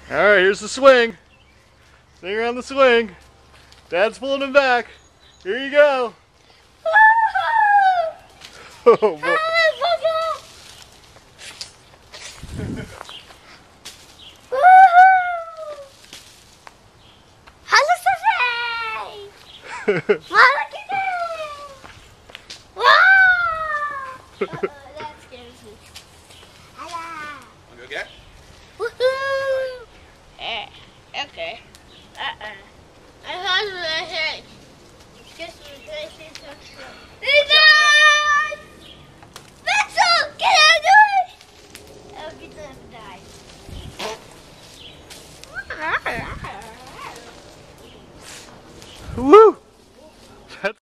Alright, here's the swing. Swing around the swing. Dad's pulling him back. Here you go. Oh, boy. Wow!